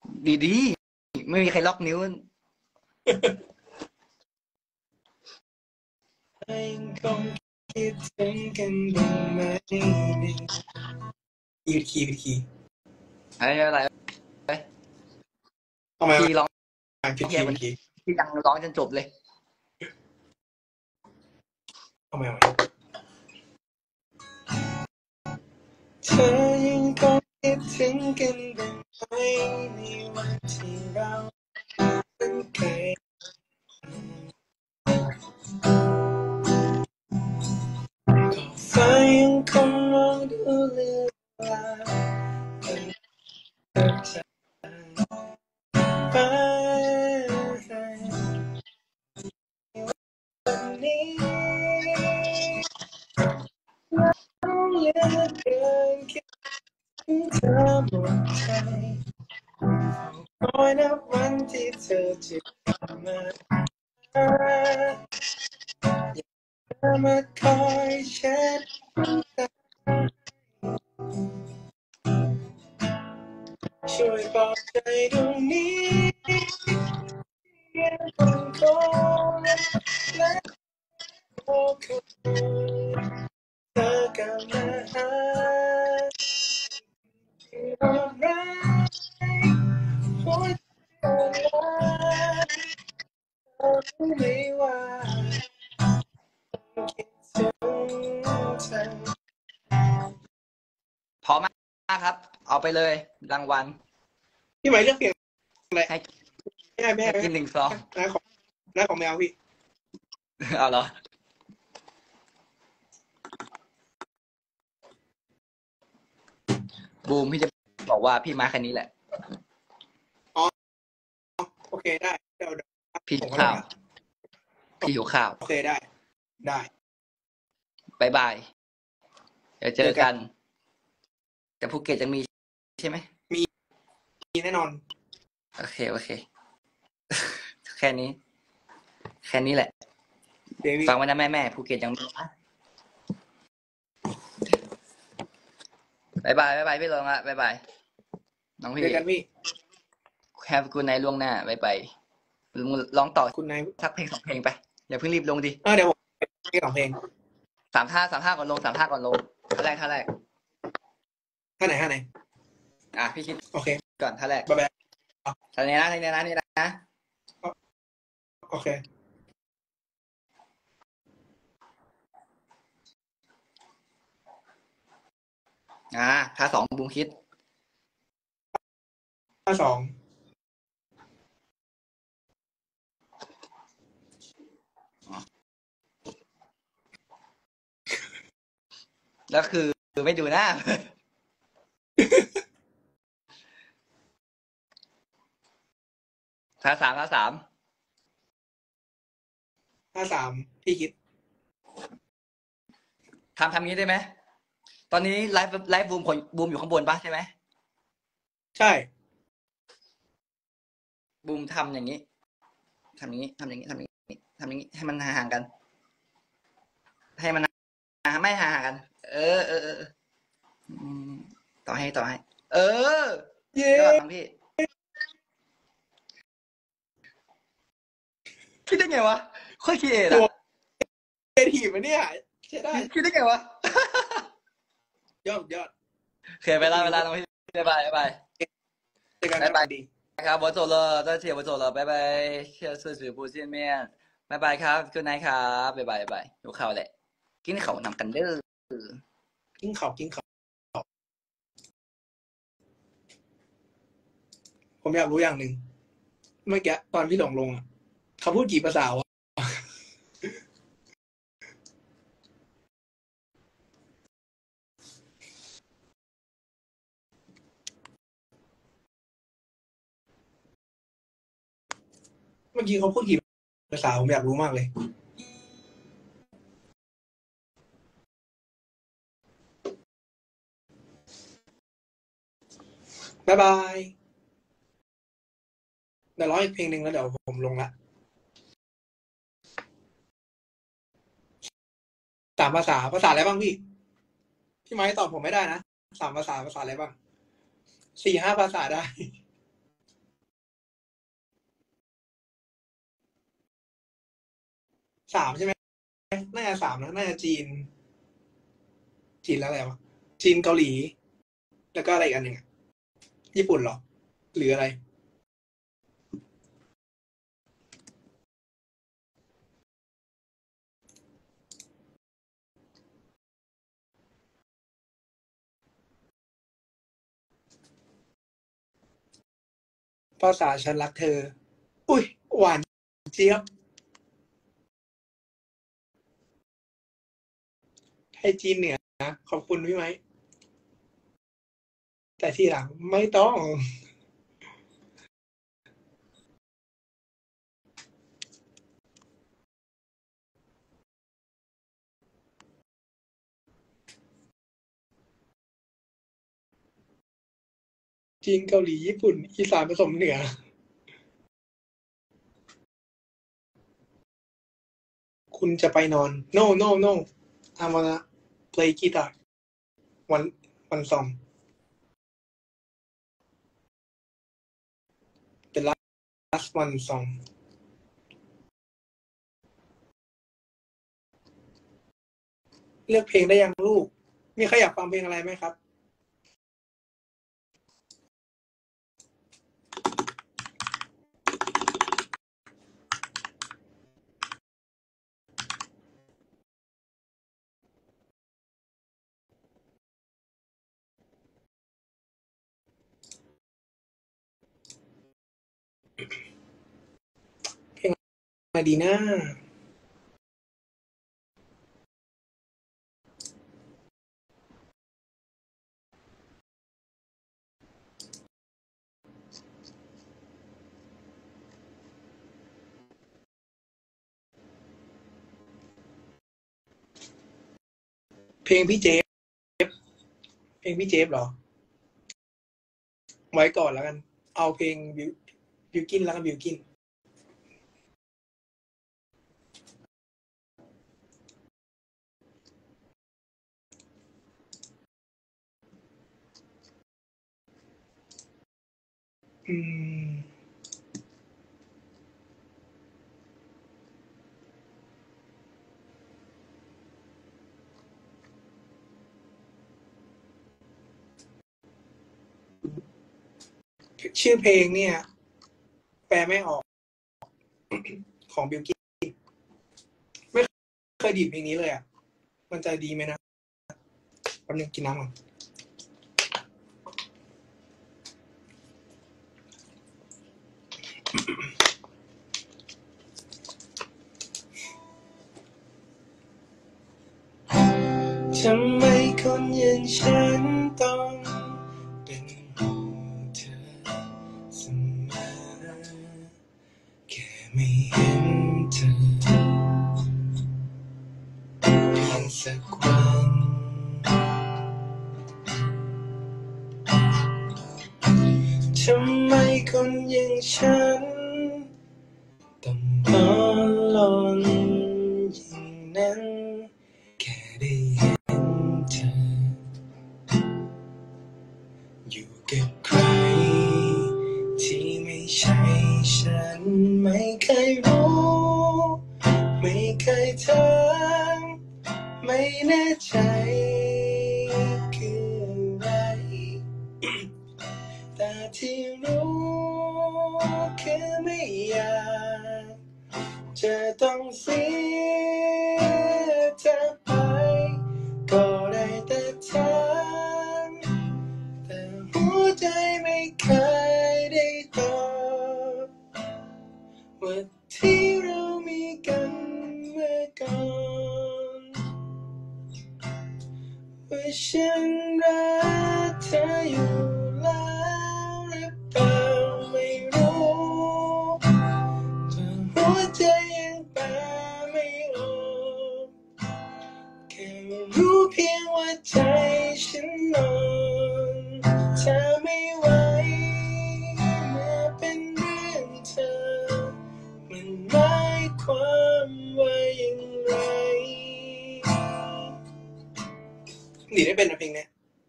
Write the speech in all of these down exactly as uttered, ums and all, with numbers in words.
ดีๆไม่มีใครล็อกนิ้วคงคิดถึงกันบ้างไหมอีวิดคีย์วิดคีย์อะไรอะไรทำไมพี่ร้องผิดเพีคียย์วัผินดคีย์พี่ยังร้องจนจบเลยทำไมวะเธอยังคงคิดถึงกันบ้างไหมในวันที่เราเป็นใครก็ฟ้ายังคงมองดูเลือนลางเป็นเธอจากไปวันนี้เหลือเกินคิดถึงเธอหมดใจคอยนับวันที่เธอจะกลับมามาคอยเช็ดช่วยปลอบใจดวงนี้ยังคงคงและโอ้คุณเธอกลับมาหาที่รักหัวใจเราไม่ว่าคิดถึงเธอพอมากครับ เอาไปเลยรางวัลพี่หมายเลือกเสียงอะไรให้ไม่ให้ไม่ให้ให้กินหนึ่งซองน้าของน้าของแมวพี่เอาเหรอบูมพี่จะบอกว่าพี่มาแค่นี้แหละโอเคได้เดี๋ยวพี่หิวข้าวพี่หิวข้าวโอเคได้ได้บายบายเดี๋ยวเจอกัน แต่ภูเก็ตจะมีใช่ไหมมีมีแน่นอนโอเคโอเค แค่นี้ แค่นี้แหละเดวิดฟังไว้นะแม่แม่ภูเก็ตยังมีบายบายบายบายพี่ลงละบายบายน้องพี่เจอกันพี่แฮปกูไนล่วงหน้าบายบายร้องต่อคุณนายสักเพลงสองเพลงไปอย่าเพิ่งรีบลงดิเออเดี๋ยวผมเพลงสองเพลงสามท่าสามท่าก่อนลงสามท่าก่อนลงท่าแรกท่าแรกท่าไหนท่าไหนอ่ะพี่คิดโอเคก่อนท่าแรกบ๊ายบายท่านี้นะท่านี้นะนี่นะโอเคอ่าท่าสองบูมคิดท่าสองแล้วคือไม่ดูหน้า ท่าสามท่าสามท่าสามพี่คิดทำทำงี้ได้ไหมตอนนี้ไลฟ์ไลฟ์บูมคนบูมอยู่ข้างบนปะใช่ไหมใช่บูมทำอย่างนี้ทำอย่างนี้ทำอย่างนี้ทำอย่างนี้ทำอย่างนี้ให้มันห่างๆกัน ให้มันไม่ห่างๆกัน เออเออเออต่อให้ต่อให้ เออเย้ยอดทั้งพี่คิดได้ไงวะโคตรคิดเองอะเอทีมันเนี่ยใช่ได้คิดได้ไงวะยอดยอดโอเคไปละไปละน้องพี่บ๊ายบายบ๊ายบายเจอกันบ๊ายบายดีครับ我走了再见我走了拜拜下次直播见面บ๊ายบายครับgood nightครับบ๊ายบายบ๊ายบายหิวข้าวแหละกินข้าวนำกันเด้อกินข้าวกินข้าวผมอยากรู้อย่างหนึ่งเมื่อกี้ตอนพี่หลงลงอ่ะเขาพูดกี่ภาษาวะเมื่อกี้เขาพูดกี่ภาษาผมอยากรู้มากเลยบ๊ายบายเดี๋ยวร้องอีกเพลงหนึ่งแล้วเดี๋ยวผมลงละสามภาษาภาษาอะไรบ้างพี่พี่ไม้ตอบผมไม่ได้นะสามภาษาภาษาอะไรบ้างสี่ห้าภาษาได้สามใช่ไหมน่าจะสามนะน่าจะจีนจีนแล้วอะไรวะจีนเกาหลีแล้วก็อะไรอีกอันหนึ่งญี่ปุ่นเหรอหรืออะไรภาษาฉันรักเธออุ้ยหวานเจี๊ยบไทยจีนเหนือนะขอบคุณพี่ไหมแต่ทีหลังไม่ต้องจีนเกาหลีญี่ปุ่นอีสานผสมเหนือคุณจะไปนอน no no no I wanna play guitar one one song เป็น last one song เลือกเพลงได้ยังลูกมีใครอยากฟังเพลงอะไรไหมครับเพลงอะไรดีนะเพลงพี่เจฟเพลงพี่เจฟเหรอไว้ก่อนแล้วกันเอาเพลงบิวบิวกินแล้วกันบิวกินอืมชื่อเพลงเนี่ยแปลไม่ออกของบิวกินไม่เคยดีดเพลงนี้เลยอ่ะมันจะดีไหมนะแป๊บนึงกินน้ำก่อนทำไมคนอย่างฉันต้องเป็นห่วงเธอเสมอแค่ไม่เห็นเธอเพียงสักวันทำไมคนอย่างฉันต้องร้อนรนอย่างนั้นแค่ได้เห็นเธออยู่กับใครที่ไม่ใช่ฉันไม่เคยรู้ไม่เคยถามไม่แน่ใจคืออะไรแต่ที่รู้คือไม่อยากจะต้องเสียเธอไปก็ได้แต่ถามแต่หัวใจไม่เคยได้ตอบว่าที่เรามีกันเมื่อก่อนว่าฉันรักเธออยู่แล้วหรือเปล่าไม่รู้แต่หัวใจยังแปลไม่ออกแค่รู้เพียงว่าใจฉันนอนเธอไม่ไหวเมื่อเป็นเรื่องเธอมันหมายความว่าอย่างไรดีดไม่เป็นนะเพลงนี้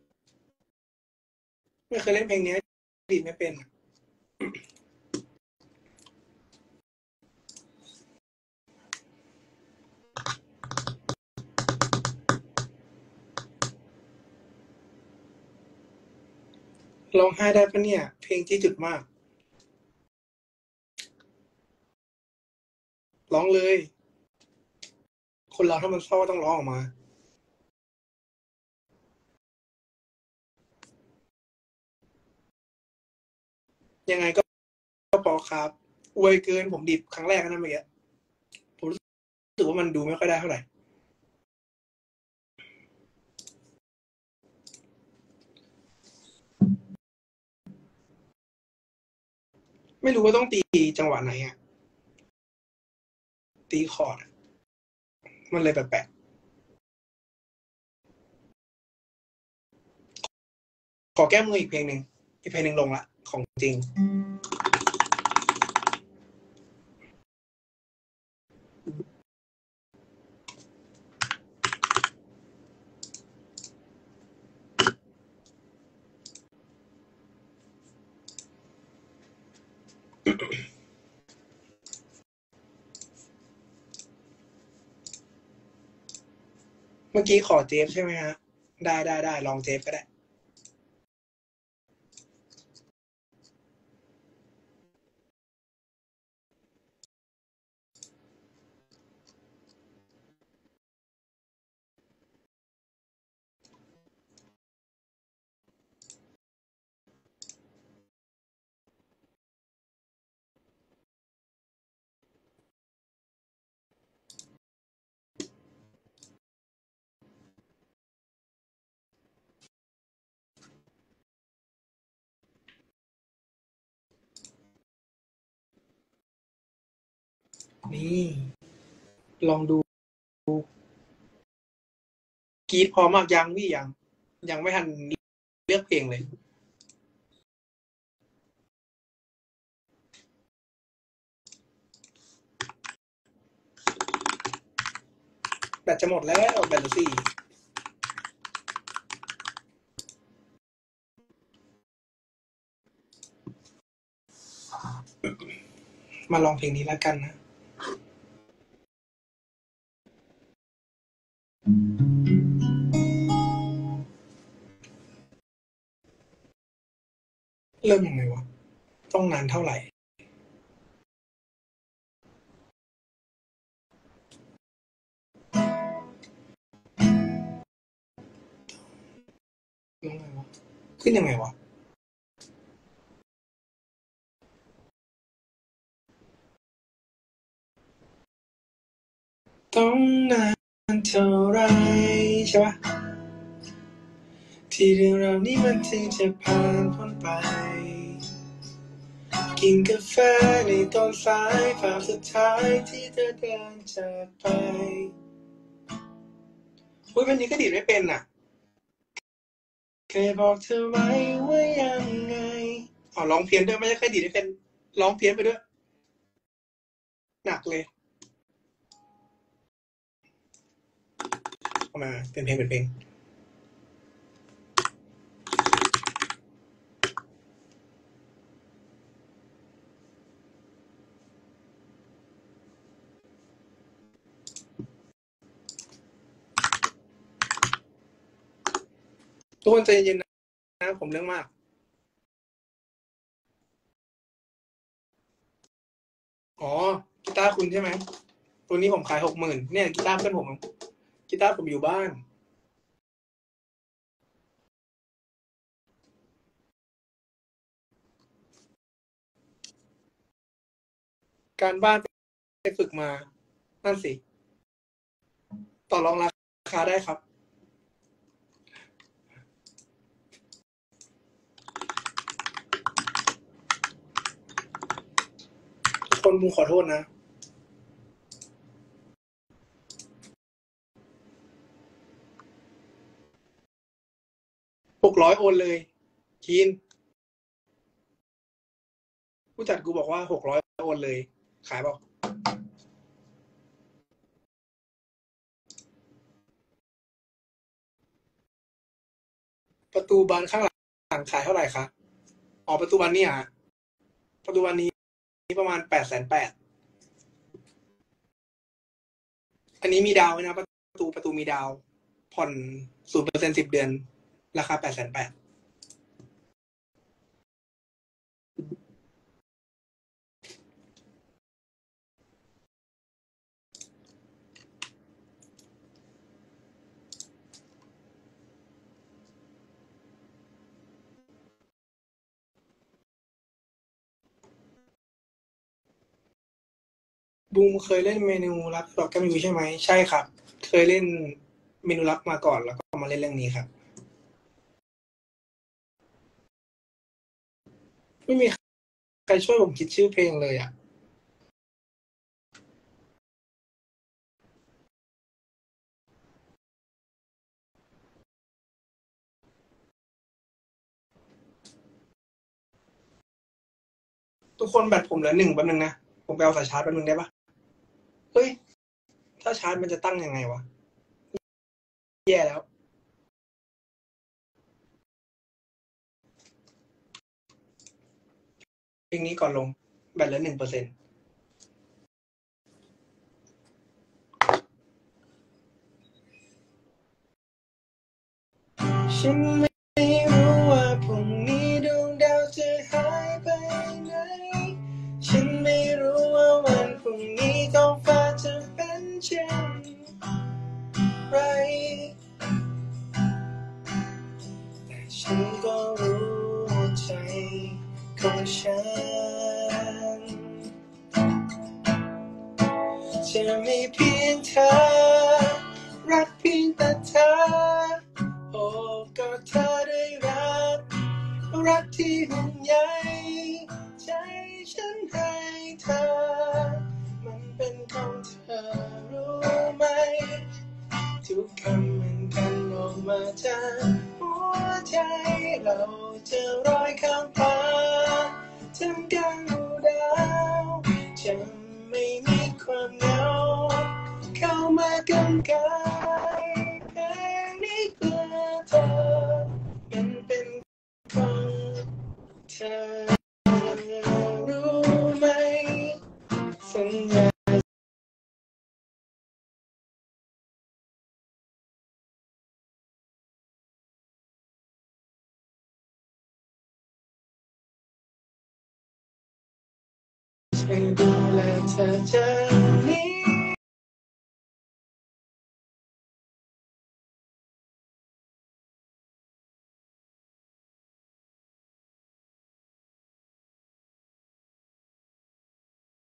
ไม่เคยเล่นเพลงนี้ดีดไม่เป็นร้องไห้ได้ปะเนี่ย เพลงจี้จุดมาก ร้องเลย คนเราถ้ามันเศร้าต้องร้องออกมา ยังไงก็พอครับอวยเกินผมดิบครั้งแรกนะเมื่อกี้ผมรู้สึกว่ามันดูไม่ค่อยได้เท่าไหร่ไม่รู้ว่าต้องตีจังหวะไหนอ่ะตีคอร์ดมันเลยแปลกๆขอแก้มืออีกเพลงหนึ่งอีกเพลงหนึ่งลงละของจริงเมื่อกี้ขอเจฟใช่ไหมฮะได้ได้ได้ลองเจฟก็ได้นี่ลองดูกรีดพอมากยังพี่ยังยังไม่ทันเลือกเพลงเลยแบตจะหมดแล้วแบตเหลือสี่มาลองเพลงนี้แล้วกันนะเริ่มยังไงวะต้องนานเท่าไหร่ยังไงวะขึ้นยังไงวะต้องนานเท่าไรใช่ปะที่เรื่องราวนี้มันถึงจะผ่านพ้นไปกินกาแฟในตอนสายภาพสุดท้ายที่เธอเดินจากไปอุ้ยวันนี้ก็ดีดไม่เป็นอ่ะเคยบอกเธอไว้ว่ายังไงอ๋อร้องเพี้ยนด้วยไม่ใช่แค่ดีดไม่เป็นร้องเพี้ยนไปด้วยหนักเลยเอามาเป็นเพลงเป็นเพลงทุกคนใจเย็นๆนะผมเรื่องมากอ๋อกีตาร์คุณใช่ไหมตัวนี้ผมขายหกหมื่นเนี่ยกีตาร์เพื่อนผมกีตาร์ผมอยู่บ้านการบ้านไปฝึกมานั่นสิต่อรองราคาได้ครับคนมูขอโทษนะหกร้อยโอนเลยคีนผู้จัดกูบอกว่าหกร้อยโอนเลยขายเปล่าประตูบานข้างหลังขายเท่าไหร่คะอ๋อประตูบานนี่อ่ะประตูบานนี้ประมาณแปดแสนแปดอันนี้มีดาวนะประตูประตูมีดาวผ่อนศูนย์เปอร์เซ็นต์สิบเดือนราคาแปดแสนแปดบูมเคยเล่นเมนูลับดอกแก้วมิวใช่ไหมใช่ครับเคยเล่นเมนูลับมาก่อนแล้วก็มาเล่นเรื่องนี้ครับไม่มีใครช่วยผมคิดชื่อเพลงเลยอ่ะทุกคนแบตผมเหลือหนึ่งแป๊บนึงนะผมไปเอาสายชาร์จแป๊บนึงได้ปะเฮ้ยถ้าชาร์จมันจะตั้งยังไงวะแย่แล้วเพลงนี้ก่อนลงแบตเหลือหนึ่งเปอร์เซ็นต์ฉันไม่รู้ว่าพรุ่งนี้ดวงดาวจะหายไปไหนฉันไม่รู้ว่าวันพรุ่งนี้ท้องฟ้าจะเป็นเช่นไรแต่ฉันก็รู้ว่าใจของฉันจะมีเพียงเธอรักเพียงแต่เธอโอ้ก็เธอได้รักรักที่ห่วงใยใจฉันให้เธอมันเป็นของเธอรู้ไหมทุกคำมันกันออกมาจากหัวใจเราจะร้อยข้ามฟ้าทำกลางหูดาวจะไม่มีความเหงาเข้ามากำกายเพลงนี้เพื่อเธอมันเป็นของเธอรู้ไหมสัญญาจะดูแลเธอใจ